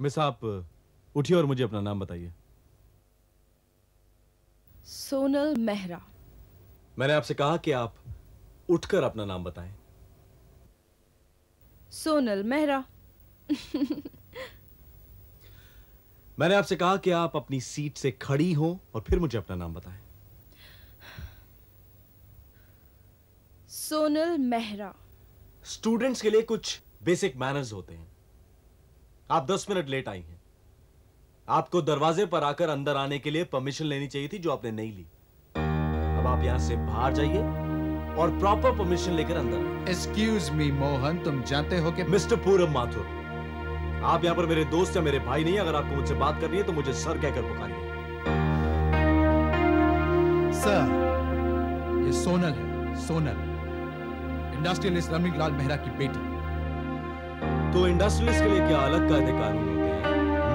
Miss आप उठिए और मुझे अपना नाम बताइए। सोनल मेहरा। मैंने आपसे कहा कि आप उठकर अपना नाम बताएं। सोनल मेहरा। मैंने आपसे कहा कि आप अपनी सीट से खड़ी हो और फिर मुझे अपना नाम बताएं। सोनल मेहरा। स्टूडेंट्स के लिए कुछ बेसिक मैनर्स होते हैं। आप 10 मिनट लेट आई हैं। आपको दरवाजे पर आकर अंदर आने के लिए परमिशन लेनी चाहिए थी, जो आपने नहीं ली। अब आप यहां से बाहर जाइए और प्रॉपर परमिशन लेकर अंदर आइए। एक्सक्यूज मी मोहन, तुम जानते हो कि मिस्टर पूरब माथुर, आप यहां पर मेरे दोस्त या मेरे भाई नहीं। अगर आपको मुझसे बात करनी है तो मुझे सर कहकर पुकारिए। सर, ये सोनल है, सोनल, इंडस्ट्रियलिस्ट रमणीलाल मेहरा की बेटी। तो इंडस्ट्रियलिस्ट के लिए क्या अलग कायदे कानून होते हैं?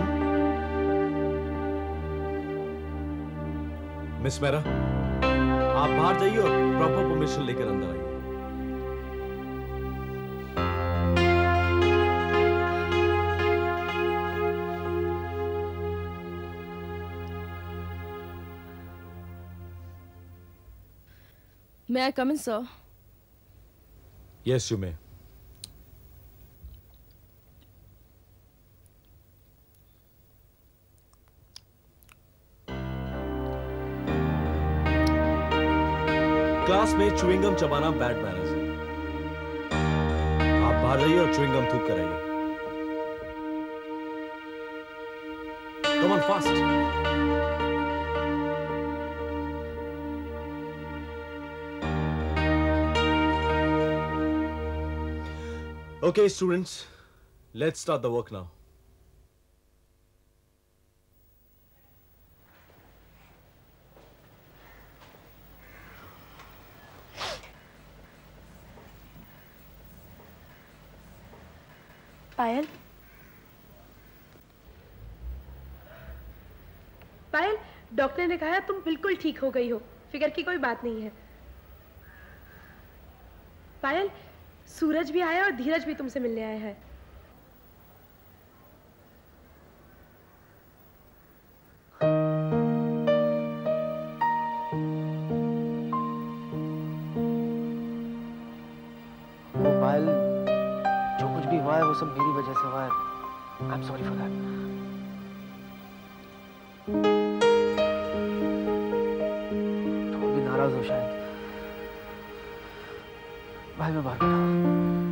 मिस मेहरा, आप बाहर जाइए और प्रॉपर परमिशन लेकर अंदर आइए। May I come in, sir? Yes, you may. Class में च्युइंगम चबाना बैड मैनर्स है। आप बाहर जाइए और च्युइंगम थूक कर आइए। Come on fast. Okay, students, let's start the work now. Payal, Payal, doctor ने कहा तुम बिल्कुल ठीक हो गई हो, फिक्र की कोई बात नहीं है। पायल, सूरज भी आया और धीरज भी तुमसे मिलने आया है। वो पायल, जो कुछ भी हुआ है वो सब मेरी वजह से हुआ है। I am sorry for that. तुम भी नाराज हो शायद। भाई मैं बाहर बैठा हूं।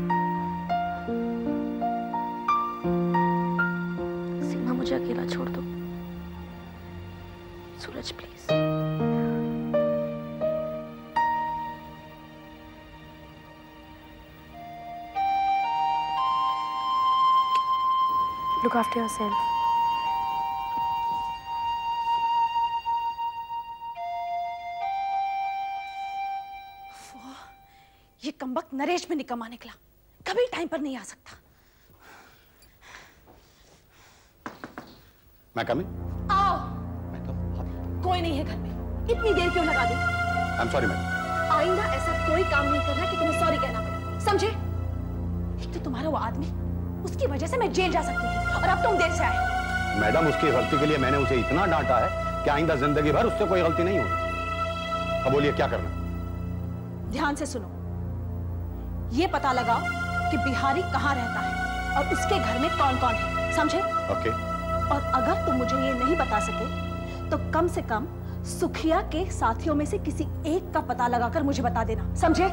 सीमा, मुझे अकेला छोड़ दो। Suraj please. Look after yourself. ये कमबख्त नरेश में निकम्मा निकला, कभी टाइम पर नहीं आ सकता। मैं कम आओ। मैं तो कोई नहीं है घर में, इतनी देर क्यों लगा दी? I am sorry madam. आइंदा ऐसा कोई काम नहीं करना कि तुम्हें सॉरी कहना पड़े, समझे? एक तो तुम्हारा वो आदमी, उसकी वजह से मैं जेल जा सकती थी और अब तुम देर से आए। मैडम, उसकी गलती के लिए मैंने उसे इतना डांटा है कि आइंदा जिंदगी भर उससे कोई गलती नहीं होगी। अब बोलिए क्या करना? ध्यान से सुनो, ये पता लगाओ कि बिहारी कहाँ रहता है और उसके घर में कौन कौन है, समझे? ओके। और अगर तुम मुझे ये नहीं बता सके तो कम से कम सुखिया के साथियों में से किसी एक का पता लगाकर मुझे बता देना, समझे?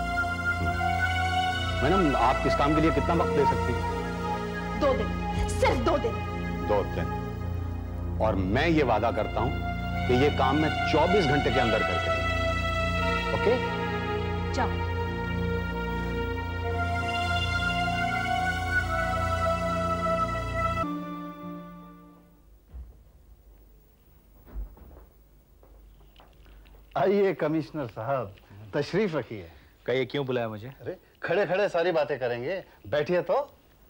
मैडम, आप इस काम के लिए कितना वक्त दे सकती हैं? 2 दिन, सिर्फ 2 दिन। 2 दिन। और मैं ये वादा करता हूं कि ये काम मैं 24 घंटे के अंदर करके दूंगा। ओके? जाओ। आइए कमिश्नर साहब, तशरीफ रखिए। कहिए, क्यों बुलाया मुझे? अरे खड़े खड़े सारी बातें करेंगे, बैठिए तो।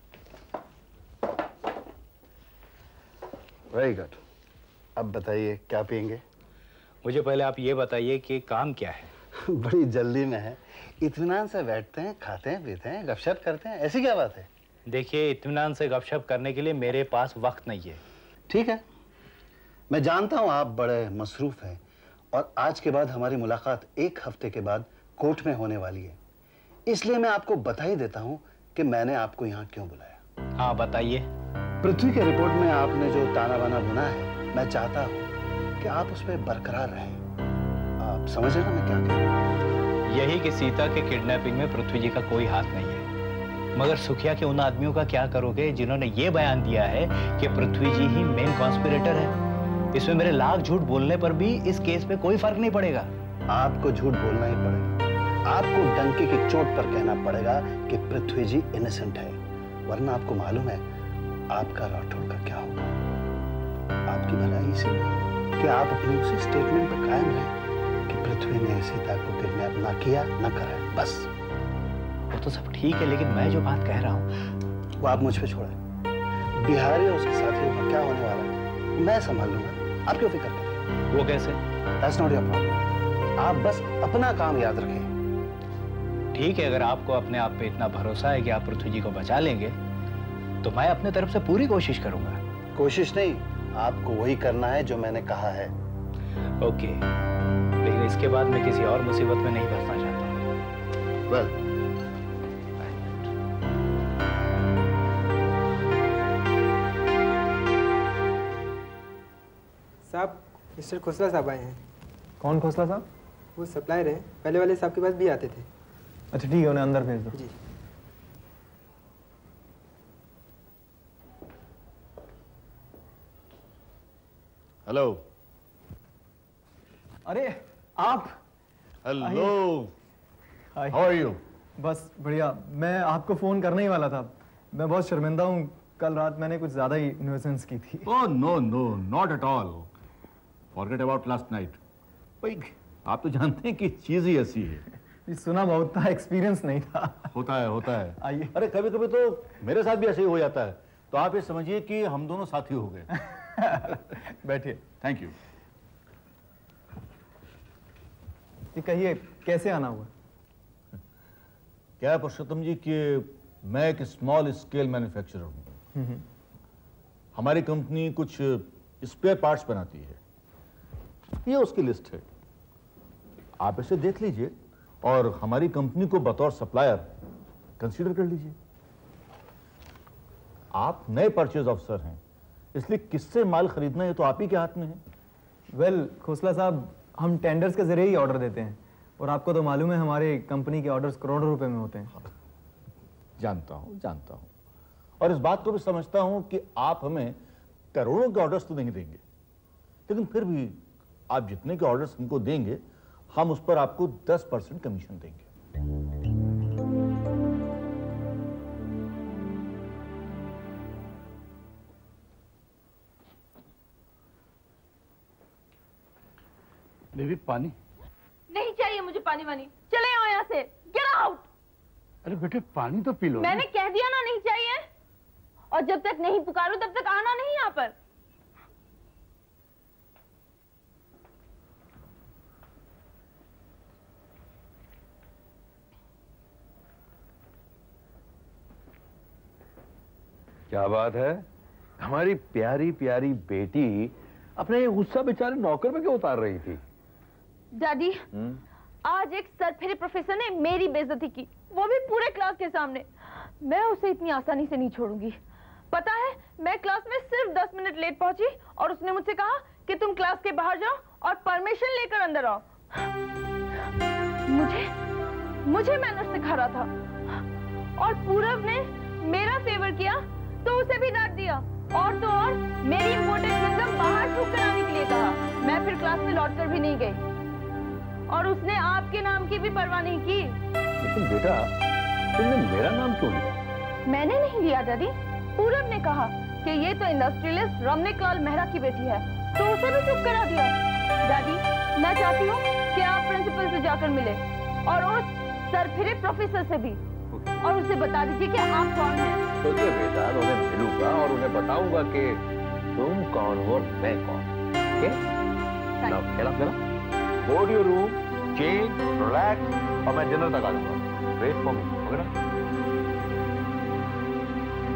Very good. अब बताइए क्या पियेंगे? मुझे पहले आप ये बताइए कि काम क्या है? बड़ी जल्दी में है, इत्मीनान से बैठते हैं, खाते हैं, पीते हैं, गपशप करते हैं, ऐसी क्या बात है? देखिए, इत्मीनान से गपशप करने के लिए मेरे पास वक्त नहीं है। ठीक है, मैं जानता हूं आप बड़े मसरूफ हैं और आज के बाद हमारी मुलाकात 1 हफ्ते के बाद कोर्ट में होने वाली है, इसलिए मैं आपको बता ही देता हूं कि मैंने आपको यहाँ क्यों बुलाया। हाँ बताइए। पृथ्वी के रिपोर्ट में आपने जो ताना बाना बुना है, मैं चाहता हूं कि आप उस पर बरकरार रहें। आप समझ रहे ना मैं क्या कह रहा हूं? यही कि सीता के किडनैपिंग में पृथ्वी जी का कोई हाथ नहीं है। मगर सुखिया के उन आदमियों का क्या करोगे जिन्होंने ये बयान दिया है कि पृथ्वी जी ही मेन कॉन्स्पिरेटर है? इसमें मेरे लाख झूठ बोलने पर भी इस केस में कोई फर्क नहीं पड़ेगा। आपको झूठ बोलना ही पड़ेगा। आपको डंके की चोट पर कहना पड़ेगा कि पृथ्वी जी इनोसेंट है, वरना आपको मालूम है आपका राठौड़ का क्या होगा। आपकी भलाई इसीलिए कि आप अपनी उसी स्टेटमेंट पर कायम रहें कि पृथ्वी ने सीता को किडनैप ना किया ना करा, बस। वो तो सब ठीक है, लेकिन मैं जो बात कह रहा हूँ वो आप मुझ पे छोड़ें। बिहारी और उसके साथियों का क्या होने वाला है मैं संभाल लूंगा, आप क्यों फिक्र करें? वो कैसे? That's not your problem। आप बस अपना काम याद रखें। ठीक है, अगर आपको अपने आप पे इतना भरोसा है कि आप पृथ्वी जी को बचा लेंगे तो मैं अपने तरफ से पूरी कोशिश करूंगा। कोशिश नहीं, आपको वही करना है जो मैंने कहा है। ओके, लेकिन इसके बाद मैं किसी और मुसीबत में नहीं फंसना चाहता। वेल, साहब, मिस्टर खोसला साहब आए हैं। कौन खोसला साहब? वो सप्लायर हैं, पहले वाले साहब के पास भी आते थे। अच्छा ठीक है, उन्हें अंदर भेज दो। जी। हेलो। अरे आप। Hello, how are you? बस बढ़िया, मैं आपको फोन करने ही वाला था। मैं बहुत शर्मिंदा हूँ, कल रात मैंने कुछ ज्यादा ही न्यूसेंस की थी। Oh no no, not at all. Forget about last night. भाई आप तो जानते हैं कि चीज ही ऐसी है। सुना बहुत था, एक्सपीरियंस नहीं था। होता है। आइए। अरे कभी कभी तो मेरे साथ भी ऐसे ही हो जाता है, तो आप ये समझिए कि हम दोनों साथी हो गए। बैठिए। Thank you. कहिए कैसे आना हुआ? क्या है पुरुषोत्तम जी कि मैं एक स्मॉल स्केल मैन्युफैक्चरर हूँ। हमारी कंपनी कुछ स्पेयर पार्ट्स बनाती है, ये उसकी लिस्ट है। आप इसे देख लीजिए और हमारी कंपनी को बतौर सप्लायर कंसीडर कर लीजिए। आप नए परचेज ऑफिसर हैं, इसलिए किससे माल खरीदना है तो आप ही के हाथ में है। वेल खोसला साहब, हम टेंडर्स के जरिए ही ऑर्डर देते हैं और आपको तो मालूम है हमारे कंपनी के ऑर्डर्स करोड़ों रुपए में होते हैं। जानता हूं और इस बात को भी समझता हूं कि आप हमें करोड़ों के ऑर्डर्स तो नहीं देंगे, लेकिन फिर भी आप जितने के ऑर्डर्स हमको देंगे हम उस पर आपको 10% कमीशन देंगे। बेबी पानी नहीं चाहिए मुझे पानी वानी, चले आओ यहाँ से, गेट आउट। अरे बेटे पानी तो पी लो। मैंने कह दिया ना नहीं चाहिए, और जब तक नहीं पुकारो तब तक आना नहीं यहाँ पर। क्या बात है, हमारी प्यारी प्यारी बेटी अपने ये गुस्सा बेचारे नौकर पे क्यों उतार रही थी? डैडी, आज एक सरफिरे प्रोफेसर ने मेरी बेइज्जती की, वो भी पूरे क्लास के सामने। मैं उसे इतनी आसानी से नहीं छोड़ूंगी। पता है, मैं क्लास में सिर्फ 10 मिनट लेट पहुंची और उसने मुझसे कहा कि तुम क्लास के बाहर जाओ और परमिशन लेकर अंदर आओ। मुझे मैनर्स सिखा रहा था और पूरब ने मेरा फेवर किया तो उसे भी डांट दिया, और तो और मेरी इम्पोर्टेड सिस्टम बाहर ठोक कर आने के लिए कहा। मैं फिर क्लास में लौटकर भी नहीं गई और उसने आपके नाम की भी परवाह नहीं की। लेकिन बेटा, तुमने मेरा नाम क्यों लिया? मैंने नहीं लिया डैडी, पूरब ने कहा कि ये तो इंडस्ट्रियलिस्ट रमनिकलाल मेहरा की बेटी है, तो उसे भी चुप करा दिया। डैडी, मैं चाहती हूँ कि आप प्रिंसिपल से जाकर मिले और उस सरफिरे प्रोफेसर से भी, और उसे बता दीजिए कि आप कौन हैं। तो बेटा, मैं उन्हें मिलूंगा और उन्हें बताऊंगा कि तुम कौन हो और मैं कौन। Okay? Now get up, go to your room, change, relax, और मैं डिनर तक आ जाऊंगा। वेट फॉर मी, ओके ना?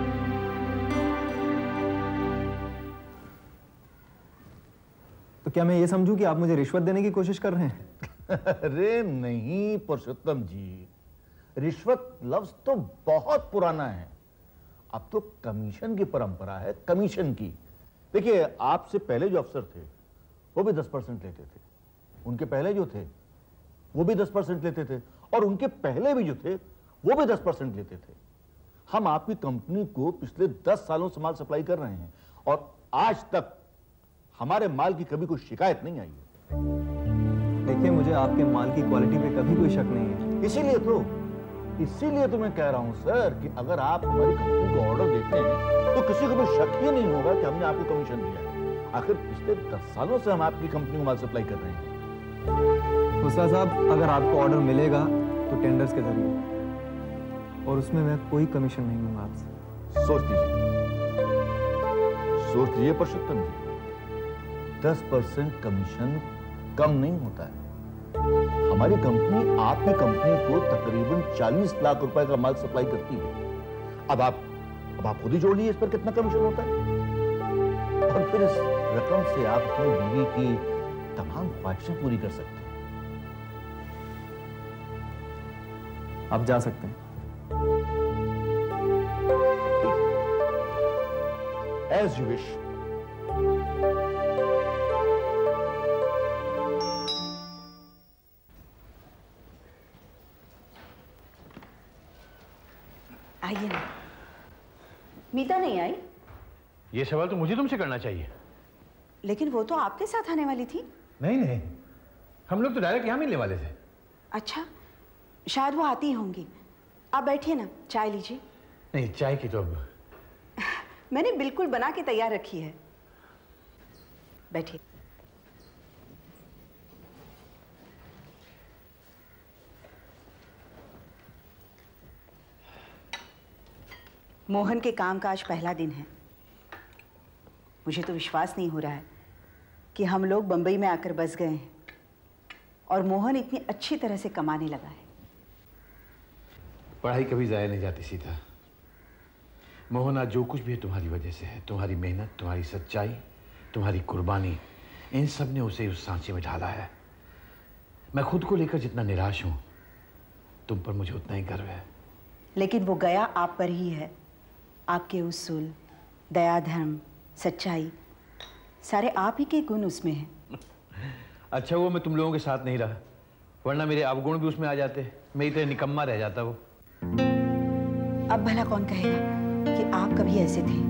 तो क्या मैं ये समझूं कि आप मुझे रिश्वत देने की कोशिश कर रहे हैं? अरे नहीं पुरुषोत्तम जी, रिश्वत लफ्ज तो बहुत पुराना है। अब तो कमीशन की परंपरा है, कमीशन की। देखिए, आपसे पहले जो अफसर थे वो भी 10% लेते थे, उनके पहले जो थे वो भी 10% लेते थे, और उनके पहले भी जो थे वो भी 10% लेते थे। हम आपकी कंपनी को पिछले 10 सालों से माल सप्लाई कर रहे हैं और आज तक हमारे माल की कभी कोई शिकायत नहीं आई है। देखिए, मुझे आपके माल की क्वालिटी पे कभी कोई शक नहीं है। इसीलिए तो मैं कह रहा हूं सर कि अगर आप हमारी कंपनी को ऑर्डर देते हैं तो किसी को भी शक ही नहीं होगा कि हमने आपको कमीशन दिया है। आखिर पिछले 10 सालों से हम आपकी कंपनी को माल सप्लाई कर रहे हैं। खुसरा साहब, अगर आपको ऑर्डर मिलेगा तो टेंडर्स के जरिए, और उसमें मैं कोई कमीशन नहीं लूंगा आपसे। सोच लीजिए पुरुषोत्तम जी, 10% कमीशन कम नहीं होता है। हमारी कंपनी आपकी कंपनी को तकरीबन 40 लाख रुपए का माल सप्लाई करती है। अब आप खुद ही जोड़ लीजिए इस पर कितना कमीशन होता है, और फिर इस रकम से आप अपनी बीवी की तमाम ख्वाहिशें पूरी कर सकते हैं। आप जा सकते हैं। As you wish. आइए ना। मीता नहीं आई? ये सवाल तो मुझे तुमसे करना चाहिए। लेकिन वो तो आपके साथ आने वाली थी। नहीं, हम लोग तो डायरेक्ट यहाँ मिलने वाले थे। अच्छा, शायद वो आती होंगी। आप बैठिए ना, चाय लीजिए। नहीं, चाय की तो अब मैंने बिल्कुल बना के तैयार रखी है। बैठिए। मोहन के काम का आज पहला दिन है। मुझे तो विश्वास नहीं हो रहा है कि हम लोग बंबई में आकर बस गए हैं और मोहन इतनी अच्छी तरह से कमाने लगा है। पढ़ाई कभी जाया नहीं जाती सीता। मोहन, आज जो कुछ भी है तुम्हारी वजह से है। तुम्हारी मेहनत, तुम्हारी सच्चाई, तुम्हारी कुर्बानी, इन सब ने उसे उस सांचे में ढाला है। मैं खुद को लेकर जितना निराश हूं, तुम पर मुझे उतना ही गर्व है। लेकिन वो गया आप पर ही है। आपके उसूल, दया, धर्म, सच्चाई, सारे आप ही के गुण उसमें हैं। अच्छा हुआ मैं तुम लोगों के साथ नहीं रहा, वरना मेरे अवगुण भी उसमें आ जाते। मैं इतना निकम्मा रह जाता वो। अब भला कौन कहेगा कि आप कभी ऐसे थे।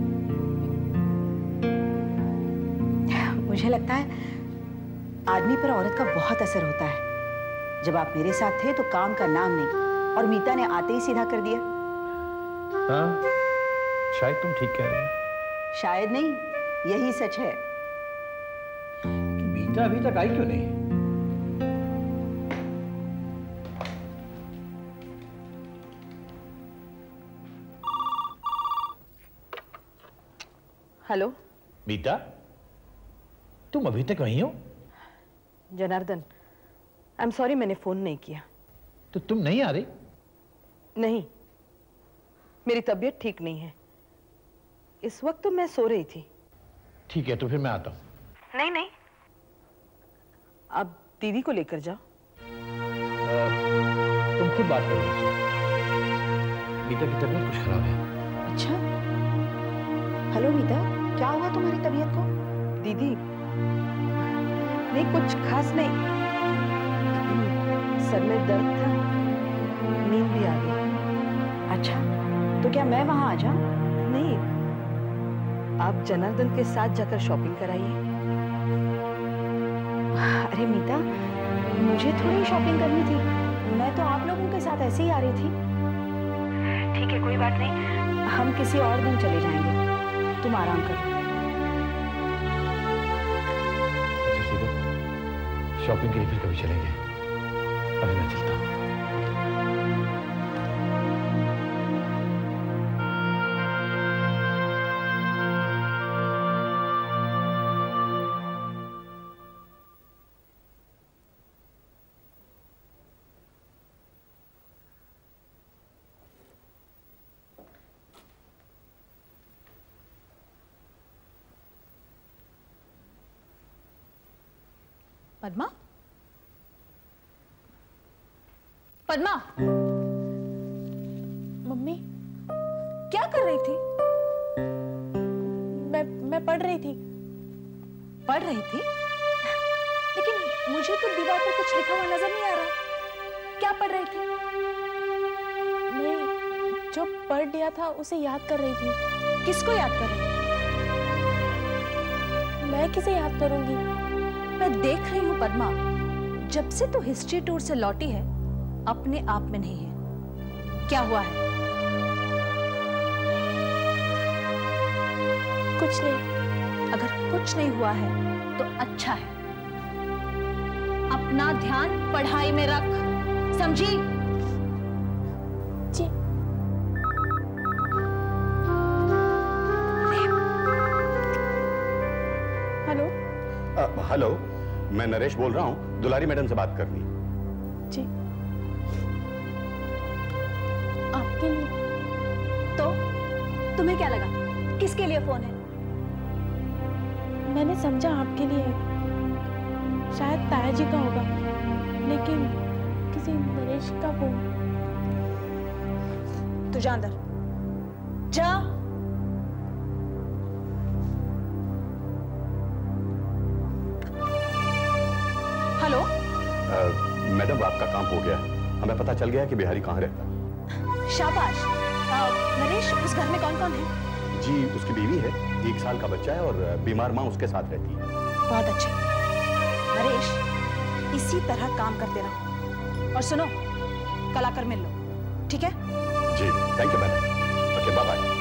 मुझे लगता है आदमी पर औरत का बहुत असर होता है। जब आप मेरे साथ थे तो काम का नाम नहीं, और मीता ने आते ही सीधा कर दिया। हाँ, शायद तुम ठीक कह रहे हो। शायद नहीं, यही सच है। मीता अभी तक आई क्यों नहीं? हेलो मीता, तुम अभी तक वहीं हो? जनार्दन, आई एम सॉरी, मैंने फोन नहीं किया। तो तुम नहीं आ रही? नहीं, मेरी तबीयत ठीक नहीं है। इस वक्त तो मैं सो रही थी। ठीक है, तो फिर मैं आता हूँ। नहीं, अब दीदी को लेकर जाओ। तुम खुद बात करो उससे। मीता की तबीयत कुछ खराब है। अच्छा, हेलो मीता, क्या हुआ तुम्हारी तबीयत को? दीदी, नहीं कुछ खास नहीं, सर में दर्द था, नींद भी आ गई। अच्छा, तो क्या मैं वहां आ जाऊं? नहीं, आप जनार्दन के साथ जाकर शॉपिंग कराइए। अरे मीता, मुझे थोड़ी शॉपिंग करनी थी, मैं तो आप लोगों के साथ ऐसे ही आ रही थी। ठीक है, कोई बात नहीं, हम किसी और दिन चले जाएंगे, तुम आराम करो। अच्छा सीधा, शॉपिंग के लिए फिर कभी चलेंगे। अभी मैं चलता हूँ। पद्मा? पद्मा? मम्मी क्या कर रही थी? मैं पढ़ रही थी। पढ़ रही थी? लेकिन मुझे तो दीवार पर कुछ लिखा हुआ नजर नहीं आ रहा। क्या पढ़ रही थी? नहीं, जो पढ़ लिया था उसे याद कर रही थी। किसको याद कर रही थी? मैं किसे याद करूंगी? मैं देख रही हूँ पद्मा, जब से तू हिस्ट्री टूर से लौटी है अपने आप में नहीं है। क्या हुआ है? कुछ नहीं। अगर कुछ नहीं हुआ है तो अच्छा है। अपना ध्यान पढ़ाई में रख, समझी? जी। हेलो। हेलो, मैं नरेश बोल रहा हूँ, दुलारी मैडम से बात करनी है। जी। आपके लिए। तो तुम्हें क्या लगा? किसके लिए फोन है? मैंने समझा आपके लिए है। शायद ताया जी का होगा, लेकिन किसी नरेश का फोन। तू जा अंदर जा। हेलो। मैडम, आपका काम हो गया है। हमें पता चल गया कि बिहारी कहाँ रहता है। शाबाश। नरेश, उस घर में कौन कौन है? जी, उसकी बीवी है, 1 साल का बच्चा है और बीमार माँ उसके साथ रहती है। बहुत अच्छे। नरेश, इसी तरह काम करते रहो। और सुनो, कल आकर मिल लो, ठीक है? जी, thank you madam. Okay, bye bye.